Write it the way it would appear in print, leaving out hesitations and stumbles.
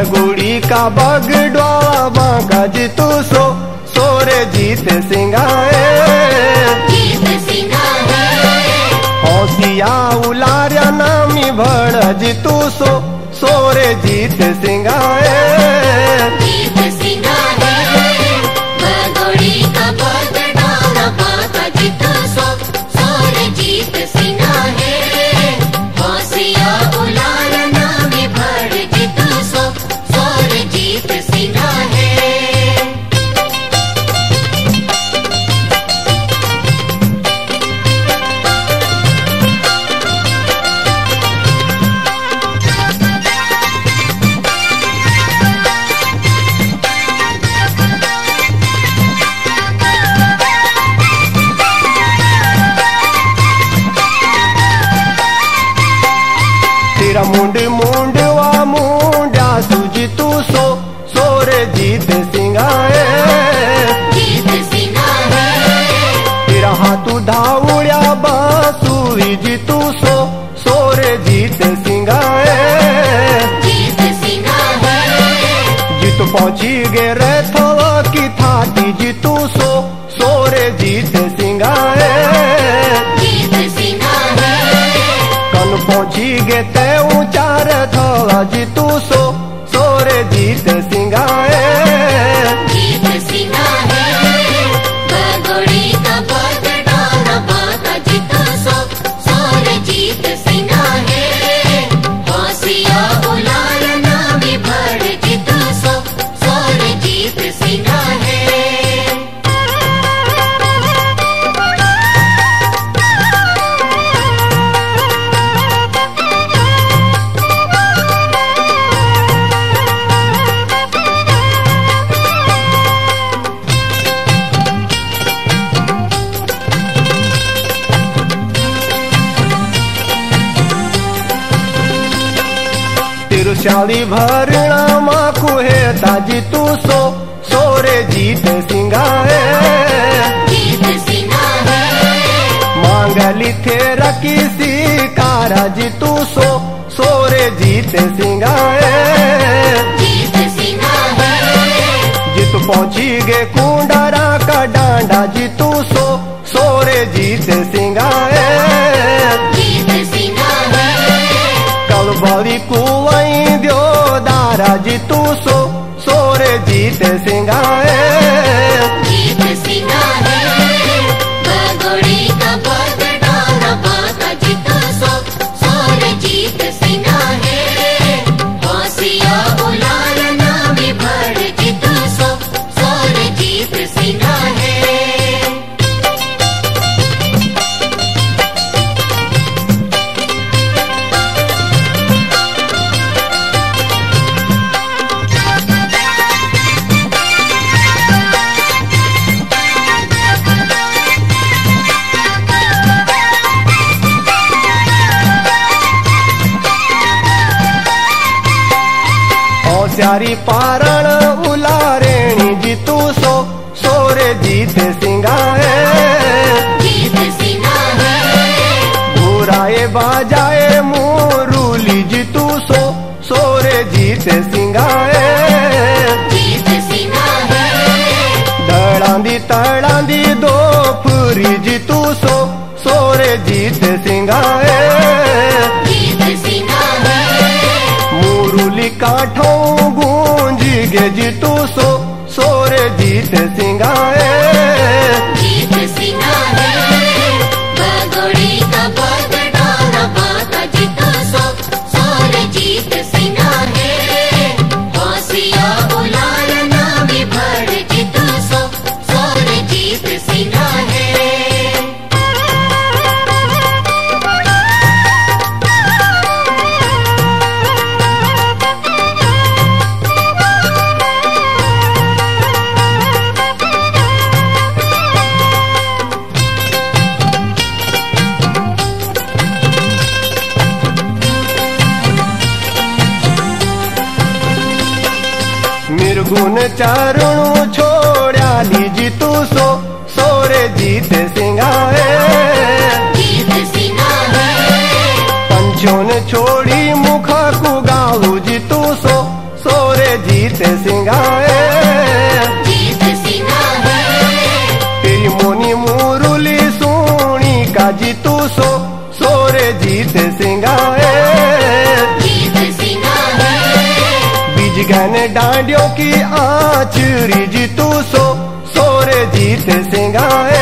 बगुड़ी का बगडोला बांका जीतू सोरे जीत सिंगाए हौसिया उलार्या नामी भड़ जीतू सोरे जीत सिंगाए मुंड मुंडवा मुंडा सुजीतू सोरे जीत सिंगाए तेरा हाथू धाउड़िया बांसुरी जीतू सोरे जीत सिंगाए जीत पहुंची गे रे थवा की थाटी जीतू सोरे जीत सिंगाए कन पहुंची गे ते ऊंचार थोड़ा जीतू सोरे जीत सिंगाए तिरुशाली भरणा माँ कुहे ताजी तू सोरे जीत सिंगाए मांगली थे रखी सी कारा जीतू सोरे जीत सिंगाए जीत पहुंची गे कुंडरा का डांडा जीतू सोरे जीत सिंगाए बड़ी कुआई द्यो दारा जीतू सोरे जीत सिंगाए होशियारी पारण उलारेणी जीतू सोरे जीत सिंगाए घुराए बाजाए मुरुली जीतू सोरे जीत सिंगाए दड़ांदी तड़ांदी दो फुरी जीतू सोरे जीत सिंगाए मुरुली काठों गूंजी गे जीतू सोरे जीत सिंगाए निर्गुण चरणु छोड़ा लीजी तू सोरे जीत सिंगाए पंचों ने छोड़ी मुख को गाऊ जी तू सोरे सोरे जीत सिंगाए, जीत सिंगाए। तेरी मोनी मुरली सुनी का जीतू सोरे जीत सिंगाए, जीत सिंगाए। बीज गहने डांडियों की आचरी जीतू सोरे जीत सिंगाए,